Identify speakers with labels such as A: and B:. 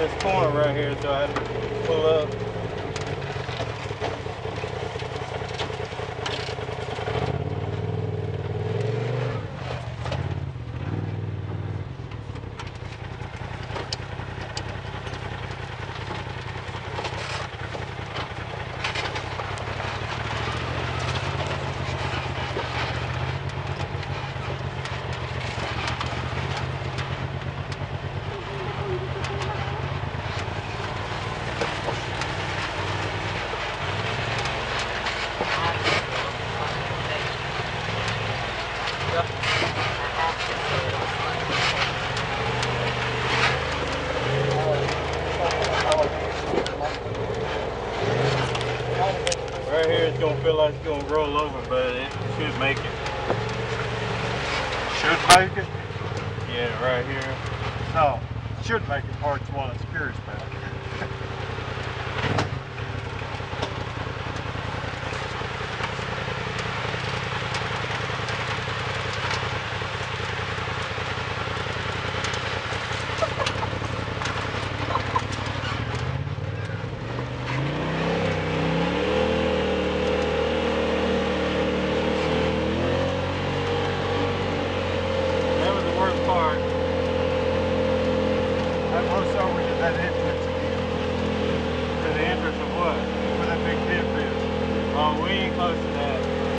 A: this corner right here, so I had to pull up. Right here, it's gonna feel like it's gonna roll over, but it should make it.
B: Should make it?
A: Yeah, right here.
B: No, should make it part's what I was curious about.
A: That was the worst part.
B: That goes over to that entrance again.
A: To the entrance of what?
B: Where that big dip is.
A: Oh, we ain't close to